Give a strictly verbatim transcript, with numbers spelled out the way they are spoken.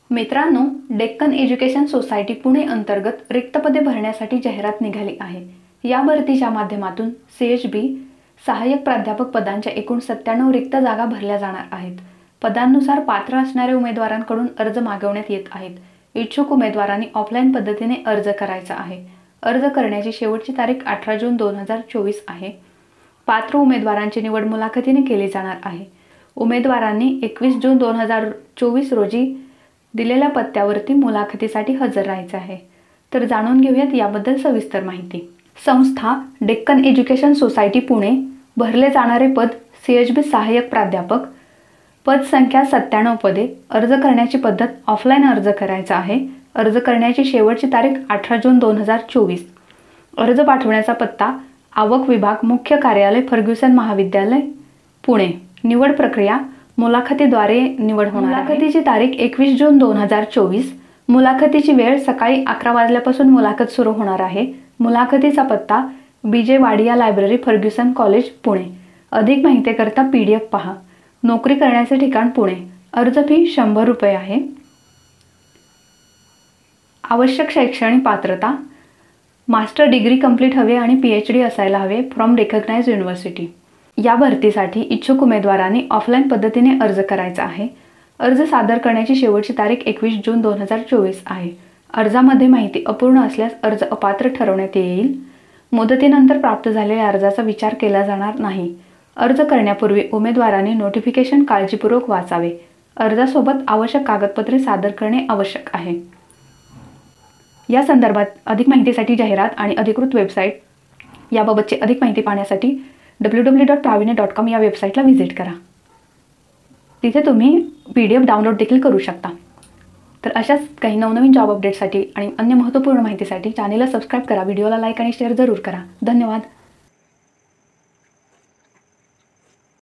मित्रांनो, Deccan education society Pune अंतर्गत रिक्त पदे भरण्यासाठी जाहिरात निघाली आहे। या भरतीच्या माध्यमातून सी एच बी सहाय्यक प्राध्यापक पदांच्या एकूण सत्त्याण्णव रिक्त जागा भरल्या जाणार आहेत। पदांनुसार पात्र असणाऱ्या उमेदवारांकडून अर्ज मागवण्यात येत आहेत। इच्छुक उमेदवारांनी ऑफलाईन पद्धतीने अर्ज करायचा आहे। अर्ज करण्याची शेवटची तारीख अठरा जून दोन हजार चोवीस आहे। पात्र उमेदवारांची निवड मुलाखतीने केली जाणार आहे। उमेदवारांनी एकवीस जून दोन हजार चोवीस रोजी दिलेल्या पत्त्यावरती मुलाखतीसाठी हजर राहायचे आहे। तर जाणून घेऊयात याबद्दल सविस्तर माहिती। संस्था डेक्कन एज्युकेशन सोसायटी पुणे। भरले जाणारे पद सी एच बी सहाय्यक प्राध्यापक। पद संख्या सत्त्याण्णव पदे। अर्ज करण्याची पद्धत ऑफलाईन अर्ज करायचा आहे। अर्ज करण्याची शेवटची तारीख अठरा जून दोन हजार चोवीस। अर्ज पाठवण्याचा पत्ता आवक विभाग, मुख्य कार्यालय, फर्ग्युसन महाविद्यालय, पुणे। निवड प्रक्रिया मुलाखतीद्वारे निवड होणार आहे। मुलाखतीची तारीख एकवीस जून दोन हजार चोवीस। मुलाखतीची वेळ सकाळी अकरा वाजल्यापासून मुलाखत सुरू होणार आहे। मुलाखतीचा पत्ता B J Wadia library, Fergusson college, Pune. अधिक माहितीकरता पी डी एफ पहा। नोकरी करण्याचे ठिकाण पुणे। अर्ज फी शंभर रुपये आहे। आवश्यक शैक्षणिक पात्रता मास्टर डिग्री कंप्लीट हवे आणि पी एच डी असायला हवे फ्रॉम रिकग्नाइज्ड युनिव्हर्सिटी। या भरतीसाठी इच्छुक उमेदवारांनी ऑफलाईन पद्धतीने अर्ज करायचा आहे। अर्ज सादर करण्याची शेवटची तारीख एकवीस जून दोन हजार चोवीस आहे। अर्जामध्ये माहिती अपूर्ण असल्यास अर्ज अपात्र ठरवण्यात येईल। मुदतीनंतर प्राप्त झालेल्या अर्जाचा विचार केला जाणार नाही। अर्ज करण्यापूर्वी उमेदवारांनी नोटिफिकेशन काळजीपूर्वक वाचावे। अर्जासोबत आवश्यक कागदपत्रे सादर करणे आवश्यक आहे। या संदर्भात अधिक माहितीसाठी जाहिरात आणि अधिकृत वेबसाईट याबाबतची अधिक माहिती पाहण्यासाठी W W dot Pravinya dot com या वेबसाईटला व्हिजिट करा। तिथे तुम्ही पी डी एफ डाउनलोड देखील करू शकता। तर अशाच काही नवनवीन जॉब अपडेटसाठी आणि अन्य महत्त्वपूर्ण माहितीसाठी चॅनेलला सबस्क्राईब करा, व्हिडिओला लाईक आणि शेअर जरूर करा। धन्यवाद।